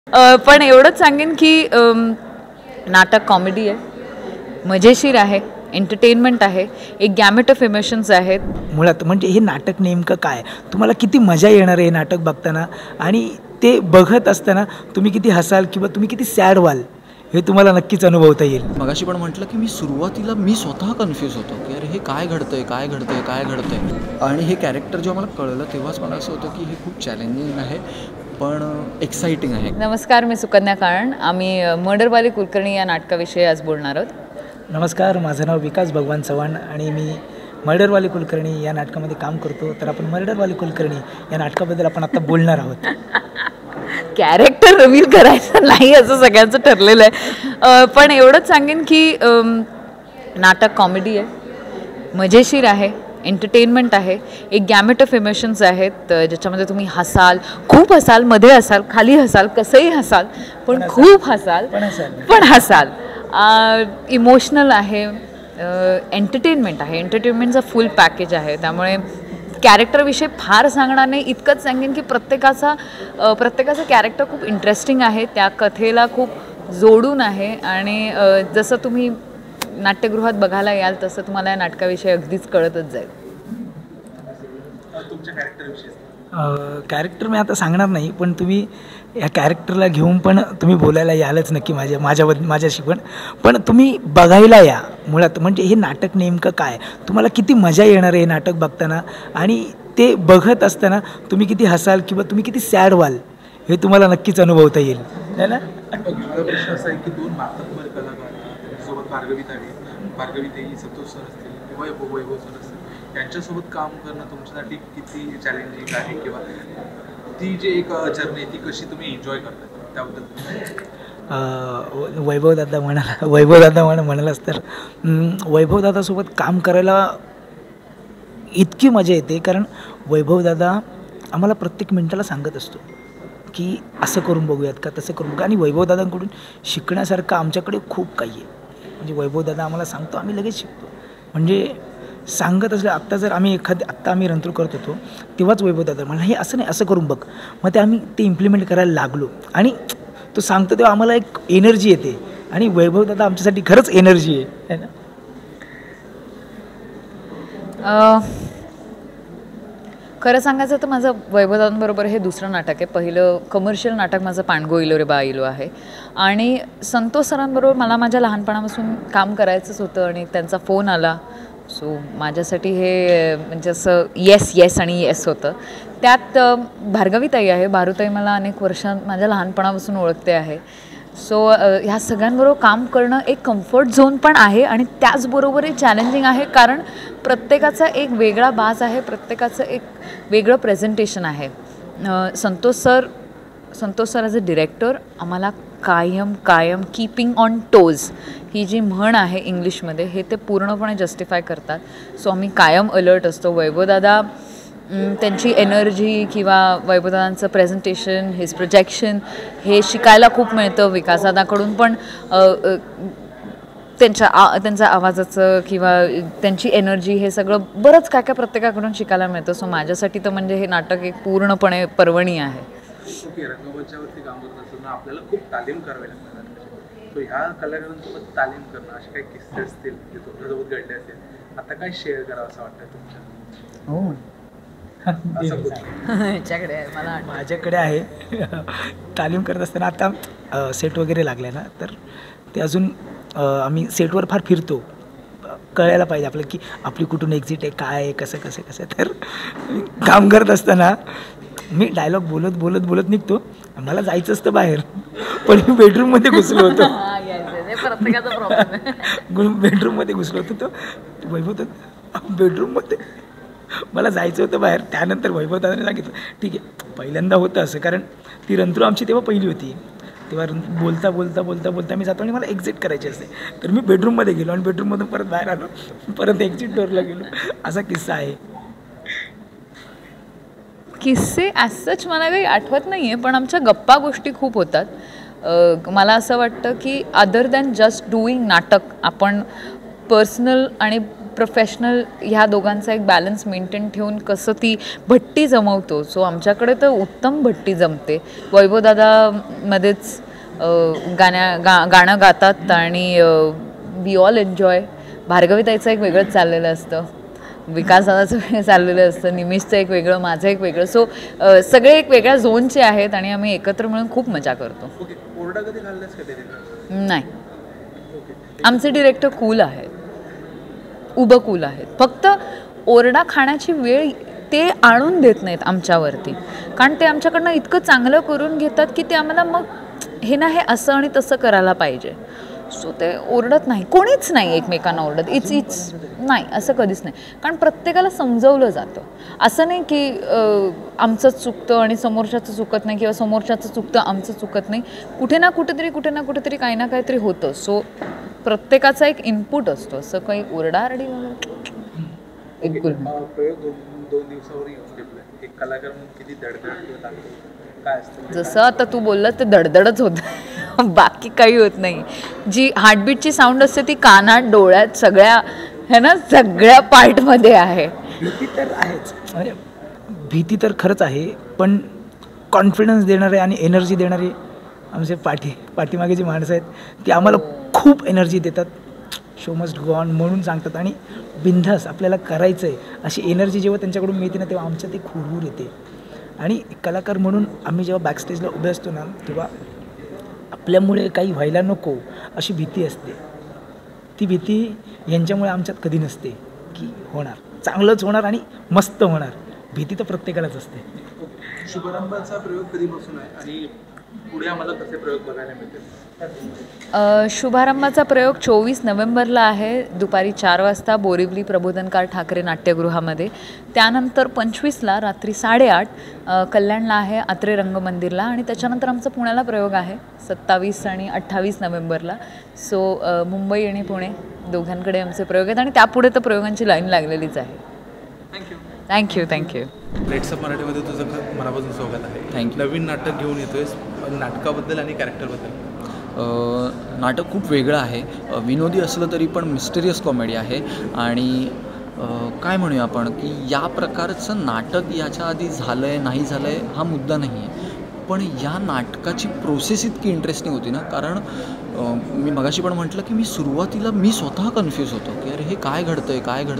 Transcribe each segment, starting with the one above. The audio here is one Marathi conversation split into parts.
पण एवढंच सांगेन की नाटक कॉमेडी आहे, मजेशीर आहे, एंटरटेनमेंट आहे, एक गॅमेट ऑफ इमोशन्स आहेत. मुळात म्हणजे हे नाटक नेमकं काय, तुम्हाला किती मजा येणार आहे हे नाटक बघताना आणि ते बघत असताना तुम्ही किती हसाल किंवा तुम्ही किती सॅड व्हाल हे तुम्हाला नक्कीच अनुभवता येईल. मगाशी पण म्हटलं की मी सुरुवातीला स्वतः कन्फ्यूज होतो की अरे हे काय घडतंय काय घडतंय काय घडतंय आणि हे कॅरेक्टर जेव्हा मला कळलं तेव्हाच मला असं होतं की हे खूप चॅलेंजिंग आहे पण एक्साइटिंग आहे. नमस्कार, मी सुकन्या काळण. आम्ही मर्डरवाली कुलकर्णी या नाटकाविषयी आज बोलणार आहोत. नमस्कार, माझं नाव विकास भगवान चव्हाण आणि मी मर्डरवाली कुलकर्णी या नाटकामध्ये काम करतो. तर आपण मर्डरवाली कुलकर्णी या नाटकाबद्दल आपण आता बोलणार आहोत. कॅरेक्टर रिव्हील करायचं नाही असं सगळ्यांचं ठरलेलं आहे. पण एवढंच सांगेन की नाटक कॉमेडी आहे, मजेशीर आहे, एंटरटेनमेंट आहे, एक गॅमेट ऑफ इमोशन्स आहेत ज्याच्यामध्ये तुम्ही हसाल, खूप हसाल, मध्ये हसाल, खाली हसाल, कसंही हसाल, पण खूप हसाल, पण हसाल. इमोशनल आहे, एंटरटेनमेंट आहे. एंटरटेनमेंटचा फुल पॅकेज आहे. त्यामुळे कॅरेक्टरविषयी फार सांगणार नाही, इतकंच सांगेन की प्रत्येकाचं कॅरेक्टर खूप इंटरेस्टिंग आहे, त्या कथेला खूप जोडून आहे आणि जसं तुम्ही नाट्यगृहात बघायला याल तसं तुम्हाला या नाटकाविषयी अगदीच कळतच जाईल. कॅरेक्टर मी आता सांगणार नाही, पण तुम्ही या कॅरेक्टरला घेऊन पण तुम्ही बोलायला यालच नक्की माझ्याशी पण तुम्ही बघायला या. मुळात म्हणजे हे नाटक नेमकं काय, तुम्हाला किती मजा येणार आहे हे नाटक बघताना आणि ते बघत असताना तुम्ही किती हसाल किंवा तुम्ही किती सॅड व्हाल हे तुम्हाला नक्कीच अनुभवता येईल, है ना. प्रश्न असा आहे की दोन मातब्बर कलाकार त्यांच्यासोबत भार्गवी संतोष सर असतील, वैभव सर असतील, त्यांच्यासोबत काम करणं तुमच्यासाठी किती चॅलेंजिंग आहे किंवा ती जी एक जर्नी ती कशी तुम्ही एन्जॉय करता त्याबद्दल. वैभवदादा म्हणालाच तर वैभवदादासोबत काम करायला इतकी मजा येते, कारण वैभवदादा आम्हाला प्रत्येक मिनटाला सांगत असतो की असं करून बघूयात का, तसं करून बघूया. आणि वैभवदादांकडून शिकण्यासारखं आमच्याकडे खूप काही आहे. म्हणजे वैभवदादा आम्हाला सांगतो, आम्ही लगेच शिकतो. म्हणजे सांगत असलं, आत्ता आम्ही रंतू करत होतो तेव्हाच वैभवदादा म्हणलं हे असं नाही, असं करून बघ. मग आम्ही ते इम्प्लिमेंट करायला लागलो आणि तो सांगतो तेव्हा आम्हाला एक एनर्जी येते आणि वैभवदादा आमच्यासाठी खरंच एनर्जी आहे ना. खरं सांगायचं तर माझं वैभवदादांबरोबर हे दुसरं नाटक आहे. पहिलं कमर्शियल नाटक माझं पांडगो इलो रे बा इलो आहे आणि संतोष सरांबरोबर मला माझ्या लहानपणापासून काम करायचंच होतं आणि त्यांचा फोन आला. सो माझ्यासाठी हे म्हणजे असं येस आणि येस होतं. त्यात भार्गवीताई आहे. भारूताई मला अनेक माझ्या लहानपणापासून ओळखते आहे. सो ह्या सगळ्यांबरोबर काम करणं एक कम्फर्ट झोन पण आहे आणि त्याचबरोबर एक चॅलेंजिंग आहे, कारण प्रत्येकाचा एक वेगळा बाज आहे, प्रत्येकाचं एक वेगळं प्रेझेंटेशन आहे. Santosh sir as a director आम्हाला कायम कीपिंग ऑन टोज ही जी म्हण आहे इंग्लिशमध्ये, हे ते पूर्णपणे जस्टिफाय करतात. सो आम्ही कायम अलर्ट असतो. वैभवदादा त्यांची एनर्जी किंवा वैभवदादांचं प्रेझेंटेशन, हिज प्रोजेक्शन हे शिकायला खूप मिळतं. विकासदादाकडून पण त्यांच्या आवाजाचं किंवा त्यांची एनर्जी हे सगळं बरंच काय प्रत्येकाकडून शिकायला मिळतं. सो माझ्यासाठी तर म्हणजे हे नाटक एक पूर्णपणे पर्वणी आहे. रंगमंचावरती काम करत असताना आपल्याला खूप तालीम करावी लागतात. सो ह्या कलाकारांसोबत तालीम करणं असे काही किस्से असतील जे तुमच्यासोबत घडले असेल, आता काय शेअर करावं असं वाटतं तुमच्या? हो, माझ्याकडे आहे. तालीम करत असताना आता सेट वगैरे लागले ना, तर ते अजून आम्ही सेटवर फार फिरतो. कळायला पाहिजे आपलं की आपली कुठून एक्झिट आहे, काय आहे, कसं. तर काम करत असताना मी डायलॉग बोलत निघतो. मला जायचं असतं बाहेर, पण मी बेडरूममध्ये घुसलो होतो. बेडरूममध्ये घुसलो होतो. तो वैभव बेडरूममध्ये मला जायचं होतं बाहेर. त्यानंतर वैभवदादाने सांगितलं ठीक आहे. पहिल्यांदा होतं असं, कारण ती रंतरू आमची तेव्हा पहिली होती. तेव्हा बोलता मी जातो आणि मला एक्झिट करायची असते. तर मी बेडरूममध्ये गेलो आणि बेडरूममधून परत बाहेर आलो, परत एक्झिट डोअरला गेलो. असा किस्सा आहे. किस्से ॲज सच मला काही आठवत नाही आहे, पण आमच्या गप्पा गोष्टी खूप होतात. मला असं वाटतं की अदर दॅन जस्ट डुईंग नाटक, आपण पर्सनल आणि प्रोफेशनल ह्या दोघांचा एक बॅलन्स मेंटेन ठेवून कसं ती भट्टी जमवतो. सो आमच्याकडे तर उत्तम भट्टी जमते. वैभवदादामध्येच गाणं गातात आणि वी ऑल एन्जॉय. भार्गवीताईचं एक वेगळंच चाललेलं असतं, विकास दादाचं वेगळं चाललेलं असतं, निमिषचं एक वेगळं, माझं एक वेगळं. सो सगळे एक वेगळ्या झोनचे आहेत आणि आम्ही एकत्र मिळून खूप मजा करतो. ओके, ओरडा कधी घाललास का ते? नाही, आमचे डिरेक्टर कूल आहेत, उभं कूल आहेत. फक्त ओरडा खाण्याची वेळ ते आणून देत नाहीत आमच्यावरती, कारण ते आमच्याकडनं इतकं चांगलं करून घेतात की ते आम्हाला मग हे ना हे असं आणि तसं करायला पाहिजे. सो ते ओरडत नाही, कोणीच नाही एकमेकांना ओरडत. इट्स नाही, असं कधीच नाही, कारण प्रत्येकाला समजवलं जातं. असं नाही की आमचंच चुकतं आणि समोरच्याचं चुकत नाही किंवा समोरच्याचं चुकतं आमचं चुकत नाही. कुठे ना कुठेतरी काही ना काहीतरी होतं. सो प्रत्येकाचा एक इनपुट असतो, असं काही ओरडाआरडी वगैरे बिलकुल नाही. प्रयोग दोन दिवसावर येऊन घेतलाय, एक कलाकार म्हणून किती दडदड किंवा लागतो काय असतं? जसं आता तू बोललास ते दडदडच होतं, बाकी काही होत नाही. जी हार्टबीटची साऊंड असते ती कानात, डोळ्यात, सगळ्या है ना, सगळ्या पार्टमध्ये आहे. भीती तर आहेच, म्हणजे भीती तर खरंच आहे, पण कॉन्फिडन्स देणारे आणि एनर्जी देणारे आमचे पाठीमागे जी माणसं आहेत ती आम्हाला खूप एनर्जी देतात. शो मस्ट गो ऑन म्हणून सांगतात आणि बिंदास आपल्याला करायचं आहे अशी एनर्जी जेव्हा त्यांच्याकडून मिळते ना तेव्हा आमच्या ते हुरहुर येते. आणि कलाकार म्हणून आम्ही जेव्हा बॅकस्टेजला उभे असतो ना तेव्हा आपल्यामुळे काही व्हायला नको अशी भीती असते. ती भीती यांच्यामुळे आमच्यात कधी नसते की होणार, चांगलंच होणार आणि मस्त होणार. भीती तर प्रत्येकालाच असते. शुभारंभाचा प्रयोग कधीपासून आहे आणि पुढे आम्हाला कसे प्रयोग बघायला मिळतील? शुभारंभाचा प्रयोग 24 नोव्हेंबरला आहे, दुपारी 4 वाजता बोरिवली प्रबोधनकार ठाकरे नाट्यगृहामध्ये. त्यानंतर 25ला रात्री 8:30 कल्याणला आहे, आत्रे रंगमंदिरला. आणि त्याच्यानंतर आमचा पुण्याला प्रयोग आहे 27 आणि 28 नोव्हेंबरला. सो मुंबई आणि पुणे दोघांकडे आमचे प्रयोग आहेत आणि त्यापुढे तर प्रयोगांची लाईन लागलेलीच आहे. थँक्यू. प्लेट्सअप मराठीमध्ये तुझं मनापासून स्वागत आहे. थँक्यू. नवीन नाटक घेऊन येतोयस, नाटकाबद्दल आणि कॅरेक्टरबद्दल. नाटक खूप वेगळं आहे, विनोदी असलं तरी पण मिस्टेरियस कॉमेडी आहे. आणि काय म्हणूया आपण की या प्रकारचं नाटक याच्या आधी झालं आहे नाही झालं आहे हा मुद्दा नाही आहे, पण या नाटकाची प्रोसेस इतकी इंटरेस्टिंग होती ना. कारण मी मगाशी पण म्हटलं की सुरुवातीला मी स्वतः कन्फ्यूज होतो की अरे हे काय घडतं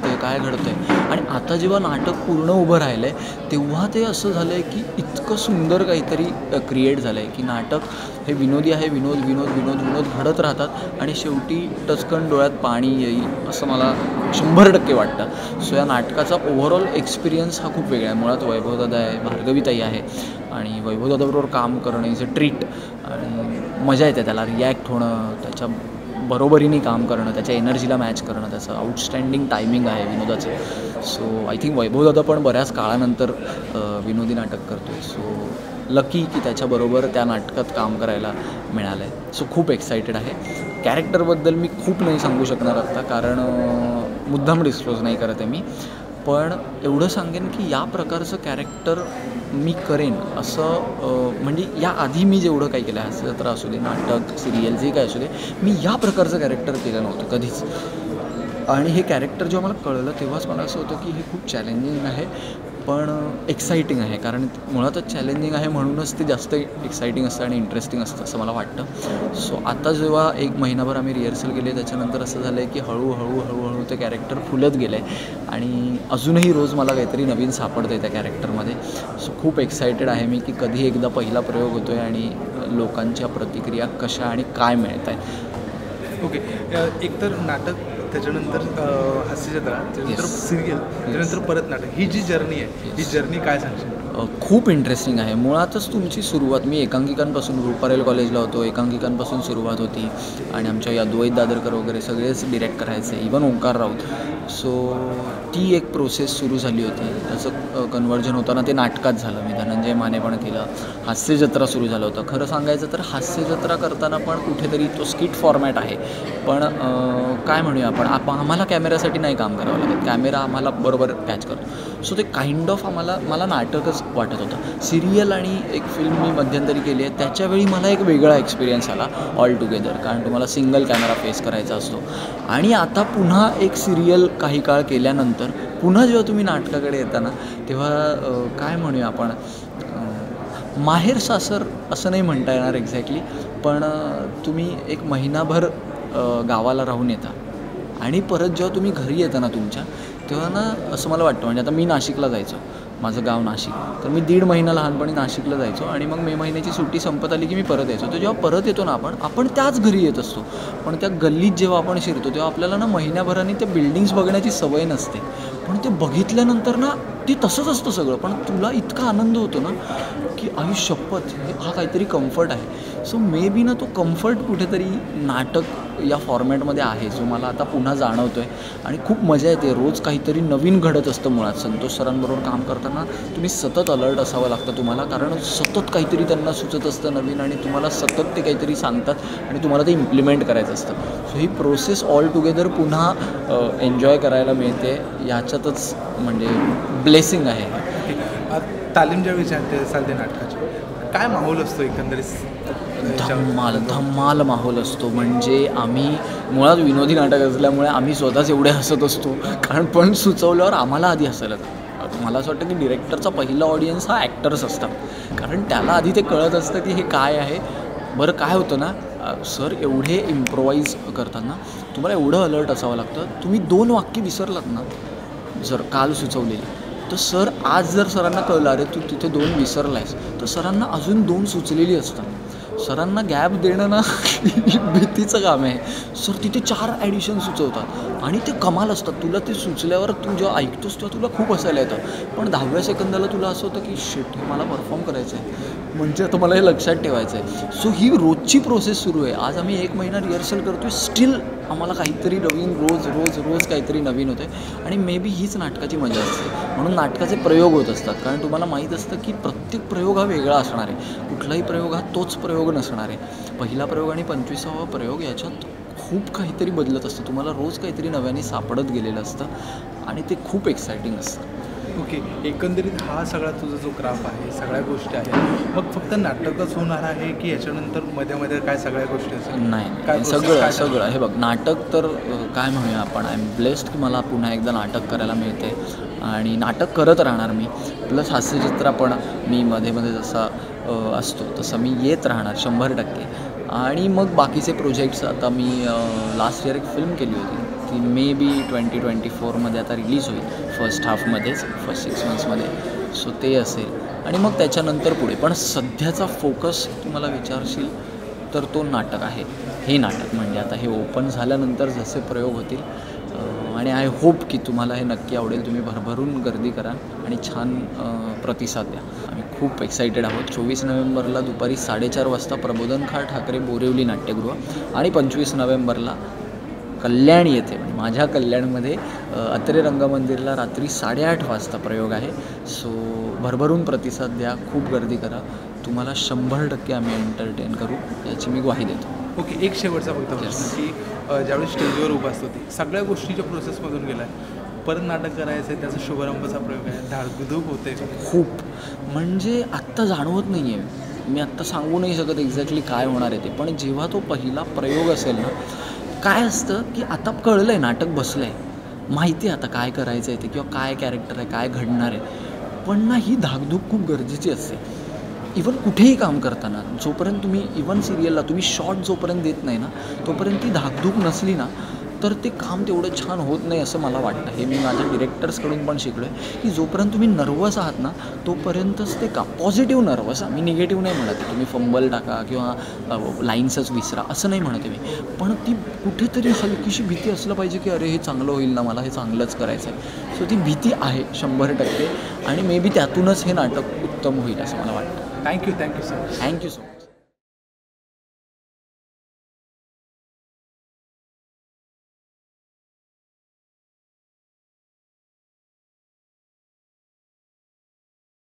आहे. आणि आता जेव्हा नाटक पूर्ण उभं राहिलं आहे तेव्हा ते असं झालं आहे की इतकं सुंदर काहीतरी क्रिएट झालं आहे की नाटक हे विनोदी आहे, विनोद घडत राहतात आणि शेवटी टचकन डोळ्यात पाणी येईल असं मला 100% वाटतं. सो या नाटकाचा ओव्हरऑल एक्सपिरियन्स हा खूप वेगळा आहे. मुळात वैभवदादा आहे, भार्गवीताई आहे आणि वैभवदादाबरोबर काम करणं इज अ ट्रीट आणि मजा येते. त्याला रिॲक्ट होणं, त्याच्या बरोबरीने काम करणं, त्याच्या एनर्जीला मॅच करणं, त्याचं आउटस्टँडिंग टायमिंग आहे विनोदाचं. सो आय थिंक वैभवदादा पण बऱ्याच काळानंतर विनोदी नाटक करतो आहे. सो लकी की त्याच्याबरोबर त्या नाटकात काम करायला मिळालं आहे. सो खूप एक्सायटेड आहे. कॅरेक्टरबद्दल मी खूप नाही सांगू शकणार आत्ता, कारण मुद्दाम डिस्क्लोज नाही करत आहे मी. पण एवढं सांगेन की या प्रकारचं कॅरेक्टर मी करेन असं म्हणजे याआधी मी जेवढं काही केलं आहे, हास्यजत्रा असू दे, नाटक, सिरियल, जे काय असू दे, मी या प्रकारचं कॅरेक्टर केलं नव्हतं कधीच. आणि हे कॅरेक्टर जेव्हा मला कळलं तेव्हाच मला असं होतं की हे खूप चॅलेंजिंग आहे पण एक्साइटिंग आहे. कारण मुळातच चॅलेंजिंग आहे म्हणूनच ते जास्त एक्साइटिंग असतं आणि इंटरेस्टिंग असतं असं मला वाटतं. सो आता जेव्हा 1 महिनाभर आम्ही रिहर्सल केले त्याच्यानंतर असं झालं आहे की हळूहळू ते कॅरेक्टर फुलत गेलं आहे आणि अजूनही रोज मला काहीतरी नवीन सापडतं आहे त्या कॅरेक्टरमध्ये. सो खूप एक्सायटेड आहे मी की कधी एकदा पहिला प्रयोग होतो आहे आणि लोकांच्या प्रतिक्रिया कशा आणि काय मिळत आहेत. ओके, एकतर नाटक, त्याच्यानंतर हास्यजत्रा, त्याच्यानंतर सिरियल, त्याच्यानंतर परत नाटक, ही जी जर्नी आहे ही जर्नी काय सांगशील? खूप इंटरेस्टिंग आहे. मुळातच तुमची सुरुवात, मी एकांकिकांपासून रुपारेल कॉलेजला होतो, एकांकिकांपासून सुरुवात होती आणि आमच्या या द्वैत दादरकर वगैरे सगळेच डिरेक्ट करायचे, इवन ओंकार राऊत. सो ती एक प्रोसेस सुरू झाली होती. त्याचं कन्व्हर्जन होताना ते नाटकात झालं. मी धनंजय माने पण केलं. हास्यजत्रा सुरू झालं होतं. खरं सांगायचं तर हास्यजत्रा करताना पण कुठेतरी तो स्किट फॉर्मॅट आहे, पण काय म्हणूया आपण, आम्हाला कॅमेऱ्यासाठी नाही काम करावं लागत, कॅमेरा आम्हाला बरोबर कॅच करतो. सो ते काइंड ऑफ मला नाटकच वाटत होतं. सिरियल आणि एक फिल्म मी मध्यंतरी केली आहे त्याच्यावेळी मला एक वेगळा एक्सपिरियन्स आला ऑल टुगेदर, कारण तुम्हाला सिंगल कॅमेरा फेस करायचा असतो. आणि आता पुन्हा एक सिरियल काही काळ केल्यानंतर पुन्हा जेव्हा तुम्ही नाटकाकडे येता ना तेव्हा काय म्हणूया आपण माहेर सासर असं नाही म्हणता येणार एक्झॅक्टली, पण तुम्ही एक महिनाभर गावाला राहून येता आणि परत जेव्हा तुम्ही घरी येता ना तुमच्या, तेव्हा ना असं मला वाटतं, म्हणजे आता मी नाशिकला जायचो, माझं गाव नाशिक, तर मी 1.5 महिना लहानपणी नाशिकला जायचो आणि मग मे महिन्याची सुट्टी संपत आली की मी परत यायचो. तर जेव्हा परत येतो ना आपण त्याच घरी येत असतो, पण त्या गल्लीत जेव्हा आपण शिरतो तेव्हा आपल्याला ना महिन्याभराने त्या बिल्डिंग्स बघण्याची सवय नसते, पण ते बघितल्यानंतर ना ते तसंच असतं सगळं, पण तुला इतका आनंद होतो ना की आयुष्यपत हा काहीतरी कम्फर्ट आहे. सो मे बी ना तो कम्फर्ट कुठेतरी नाटक या फॉर्मॅटमध्ये आहे, जो मला आता पुन्हा जाणवतो आहे आणि खूप मजा येते. रोज काहीतरी नवीन घडत असतं. मुळात संतोष सरांबरोबर काम करताना तुम्ही सतत अलर्ट असावं लागतं तुम्हाला, कारण सतत काहीतरी त्यांना सुचत असतं नवीन आणि तुम्हाला सतत ते काहीतरी सांगतात आणि तुम्हाला ते इम्प्लिमेंट करायचं असतं. सो ही प्रोसेस ऑल टुगेदर पुन्हा एन्जॉय करायला मिळते, याच्यातच म्हणजे ब्लेसिंग आहे. तालीम ज्यावेळी चालते नाटकाची, काय माहोल असतो एकंदरीत? धम्माल माहोल असतो. म्हणजे आम्ही मुळात विनोदी नाटक असल्यामुळे आम्ही स्वतःच एवढे हसत असतो, कारण पण सुचवल्यावर आम्हाला आधी हसायला येतं. मला असं वाटतं की डिरेक्टरचा पहिला ऑडियन्स हा ॲक्टर्स असतात, कारण त्याला आधी ते कळत असतं की हे काय आहे. बरं काय होतं ना सर, एवढे इम्प्रोवाईज करताना तुम्हाला एवढं अलर्ट असावं लागतं. तुम्ही 2 वाक्य विसरलात ना जर काल सुचवलेली, तर सर आज जर सरांना कळलं अरे तू तिथे 2 विसरला आहेस, तर सरांना अजून 2 सुचलेली असतात. सरांना गॅप देणं ना भीतीचं काम आहे. सर तिथे 4 ॲडिशन सुचवतात आणि ते कमाल असतात. तुला ते सुचल्यावर तू जेव्हा ऐकतोस तेव्हा तुला खूप हसायला येतं, पण 10व्या सेकंदाला तुला असं होतं की शिट, हे मला परफॉर्म करायचं आहे, म्हणजे आता मला हे लक्षात ठेवायचं आहे. सो ही रोजची प्रोसेस सुरू आहे. आज आम्ही 1 महिना रिहर्सल करतो आहे, स्टील आम्हाला काहीतरी नवीन रोज काहीतरी नवीन होतं आहे आणि मे बी हीच नाटकाची मजा असते. म्हणून नाटकाचे प्रयोग होत असतात, कारण तुम्हाला माहीत असतं की प्रत्येक प्रयोग हा वेगळा असणार आहे. कुठलाही प्रयोग हा तोच प्रयोग नसणार आहे. पहिला प्रयोग आणि 25वा प्रयोग याच्यात खूप काहीतरी बदलत असतं. तुम्हाला रोज काहीतरी नव्याने सापडत गेलेलं असतं आणि ते खूप एक्सायटिंग असतं. ओके, एकंदरीत हा सगळा तुझा जो क्राफ्ट आहे, सगळ्या गोष्टी आहेत, मग फक्त नाटकच होणार आहे की याच्यानंतर मध्ये काय सगळ्या गोष्टी असेल? नाही, सगळं हे बघ, नाटक तर काय म्हणूया आपण, आय एम ब्लेस्ड की मला पुन्हा एकदा नाटक करायला मिळते आणि नाटक करत राहणार मी. प्लस हास्यचित्र पण मी मध्ये जसा असतो तसं मी येत राहणार 100%. आणि मग बाकीचे प्रोजेक्ट्स, आता मी लास्ट इयर एक फिल्म केली होती, ती मे बी 2024मध्ये आता रिलीज होईल, फर्स्ट हाफमध्येच, फर्स्ट 6 मंथ्समध्ये. सो ते असेल आणि मग त्याच्यानंतर पुढे. पण सध्याचा फोकस तुम्हाला विचारशील तर तो नाटक आहे. हे नाटक म्हणजे आता हे ओपन झाल्यानंतर जसे प्रयोग होतील आणि आय होप की तुम्हाला हे नक्की आवडेल. तुम्ही भरभरून गर्दी करा आणि छान प्रतिसाद द्या. आम्ही खूप एक्सायटेड आहोत. 24 नोव्हेंबरला दुपारी 4:30 वाजता प्रबोधनकार ठाकरे बोरिवली नाट्यगृह आणि 25 नोव्हेंबरला कल्याण येथे, म्हणजे माझ्या कल्याणमध्ये अत्रे रंगमंदिरला रात्री 8:30 वाजता प्रयोग आहे. सो भरभरून प्रतिसाद द्या, खूप गर्दी करा. तुम्हाला 100% आम्ही एंटरटेन करू, याची मी ग्वाही देतो. ओके, एक शेवटचा फक्त प्रश्न की ज्यावेळी स्टेजवर उभा असतो ती सगळ्या गोष्टीच्या प्रोसेसमधून गेला आहे, परत नाटक करायचं आहे, त्याचा शुभारंभाचा प्रयोग आहे, धाकधूक होते खूप, म्हणजे आत्ता जाणवत नाही आहे. मी आत्ता सांगू नाही शकत एक्झॅक्टली काय होणार आहे ते, पण जेव्हा तो पहिला प्रयोग असेल ना, काय असतं की आता कळलं आहे, नाटक बसलं आहे, माहिती आहे आता काय करायचं आहे ते, किंवा काय कॅरेक्टर आहे, काय घडणार आहे. पण ना ही धाकधूक खूप गरजेची असते. इवन कुठेही काम करताना, जोपर्यंत तुम्ही इवन सिरियलला तुम्ही शॉट जोपर्यंत देत नाही ना, तोपर्यंत ती धाकधूक नसली ना, तर ते काम तेवढं छान होत नाही असं मला वाटतं. हे मी माझ्या डिरेक्टर्सकडून पण शिकलो आहे की जोपर्यंत तुम्ही नर्वस आहात ना, तोपर्यंतच ते काम पॉझिटिव्ह नर्वस. मी निगेटिव्ह नाही म्हणत आहे, तुम्ही फंबल टाका किंवा लाईन्सच विसरा असं नाही म्हणत आहे मी, पण ती कुठेतरी हलकीशी भीती असलं पाहिजे की अरे हे चांगलं होईल ना, मला हे चांगलंच करायचं आहे. सो ती भीती आहे 100% आणि मे बी त्यातूनच हे नाटक उत्तम होईल असं मला वाटतं. Thank you so much. Thank you so much.